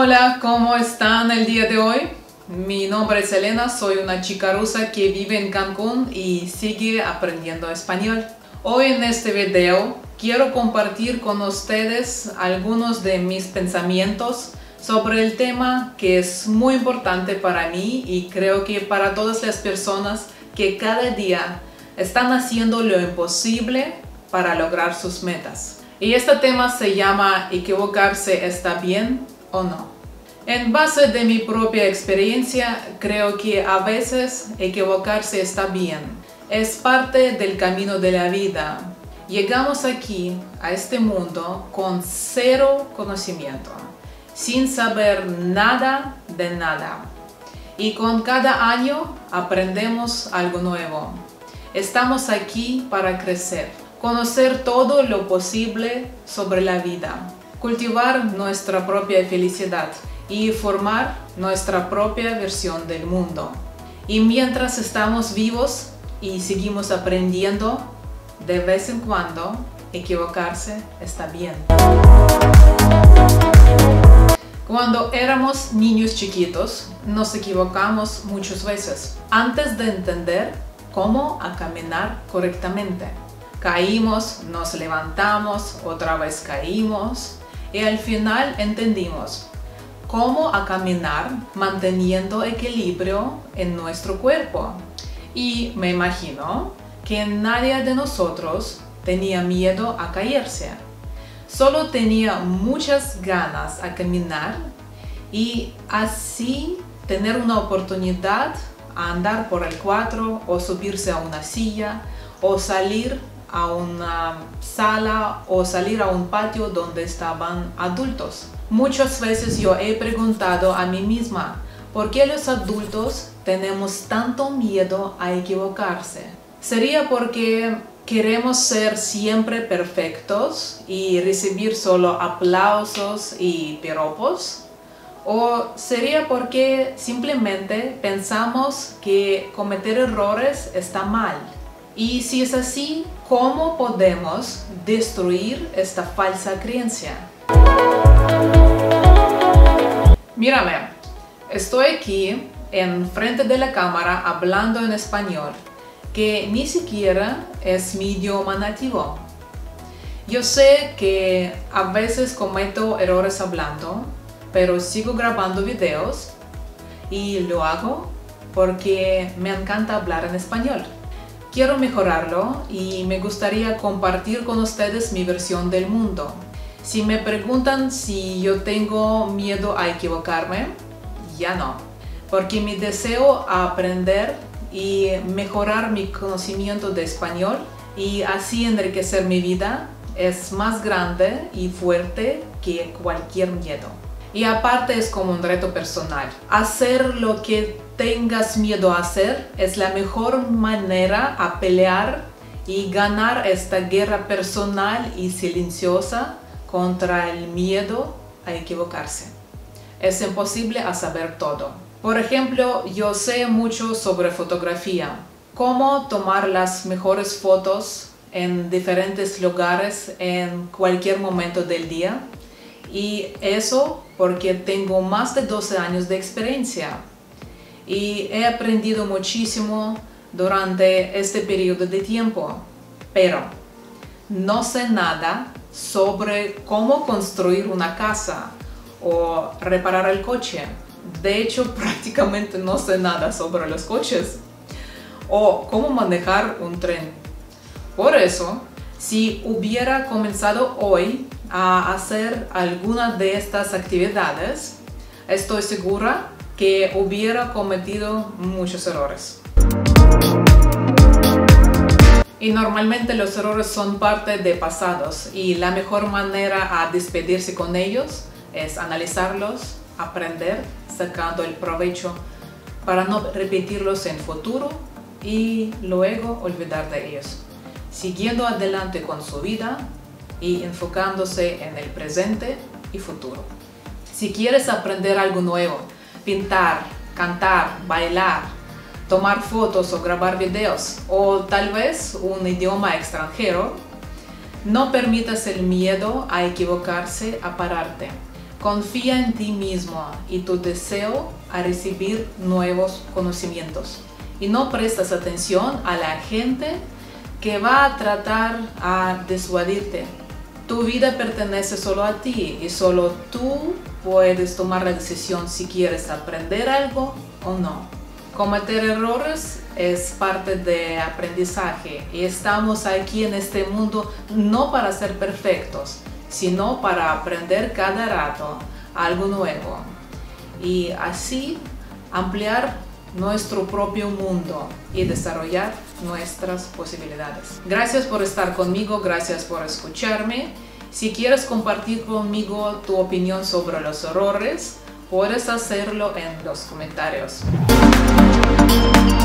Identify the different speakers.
Speaker 1: Hola, ¿cómo están el día de hoy? Mi nombre es Elena, soy una chica rusa que vive en Cancún y sigue aprendiendo español. Hoy en este video quiero compartir con ustedes algunos de mis pensamientos sobre el tema que es muy importante para mí y creo que para todas las personas que cada día están haciendo lo imposible para lograr sus metas. Y este tema se llama ¿equivocarse está bien o no? En base de mi propia experiencia, creo que a veces equivocarse está bien. Es parte del camino de la vida. Llegamos aquí, a este mundo, con cero conocimiento, sin saber nada de nada. Y con cada año aprendemos algo nuevo. Estamos aquí para crecer, conocer todo lo posible sobre la vida, cultivar nuestra propia felicidad y formar nuestra propia versión del mundo. Y mientras estamos vivos y seguimos aprendiendo, de vez en cuando equivocarse está bien. Cuando éramos niños chiquitos, nos equivocamos muchas veces antes de entender cómo caminar correctamente. Caímos, nos levantamos, otra vez caímos y al final entendimos cómo caminar manteniendo equilibrio en nuestro cuerpo. Y me imagino que nadie de nosotros tenía miedo a caerse. Solo tenía muchas ganas a caminar y así tener una oportunidad a andar por el cuadro o subirse a una silla o salir a una sala o salir a un patio donde estaban adultos. Muchas veces yo he preguntado a mí misma, ¿por qué los adultos tenemos tanto miedo a equivocarse? ¿Sería porque queremos ser siempre perfectos y recibir solo aplausos y piropos? ¿O sería porque simplemente pensamos que cometer errores está mal? Y si es así, ¿cómo podemos destruir esta falsa creencia? Mírame, estoy aquí en frente de la cámara hablando en español, que ni siquiera es mi idioma nativo. Yo sé que a veces cometo errores hablando, pero sigo grabando videos y lo hago porque me encanta hablar en español. Quiero mejorarlo y me gustaría compartir con ustedes mi versión del mundo. Si me preguntan si yo tengo miedo a equivocarme, ya no, porque mi deseo a aprender y mejorar mi conocimiento de español y así enriquecer mi vida es más grande y fuerte que cualquier miedo. Y aparte es como un reto personal. Hacer lo que tengas miedo a hacer es la mejor manera a pelear y ganar esta guerra personal y silenciosa contra el miedo a equivocarse. Es imposible a saber todo. Por ejemplo, yo sé mucho sobre fotografía, cómo tomar las mejores fotos en diferentes lugares en cualquier momento del día. Y eso porque tengo más de 12 años de experiencia y he aprendido muchísimo durante este periodo de tiempo, pero no sé nada sobre cómo construir una casa o reparar el coche. De hecho, prácticamente no sé nada sobre los coches o cómo manejar un tren. Por eso, si hubiera comenzado hoy a hacer alguna de estas actividades, estoy segura que hubiera cometido muchos errores. Y normalmente los errores son parte de pasados y la mejor manera a despedirse con ellos es analizarlos, aprender, sacando el provecho para no repetirlos en futuro y luego olvidar de ellos, siguiendo adelante con su vida y enfocándose en el presente y futuro. Si quieres aprender algo nuevo, pintar, cantar, bailar, tomar fotos o grabar videos, o tal vez un idioma extranjero, no permitas el miedo a equivocarse a pararte. Confía en ti mismo y tu deseo a recibir nuevos conocimientos. Y no prestas atención a la gente que va a tratar a disuadirte. Tu vida pertenece solo a ti y solo tú puedes tomar la decisión si quieres aprender algo o no. Cometer errores es parte de aprendizaje y estamos aquí en este mundo no para ser perfectos, sino para aprender cada rato algo nuevo y así ampliar nuestro propio mundo y desarrollar nuestras posibilidades. Gracias por estar conmigo, gracias por escucharme. Si quieres compartir conmigo tu opinión sobre los errores, puedes hacerlo en los comentarios.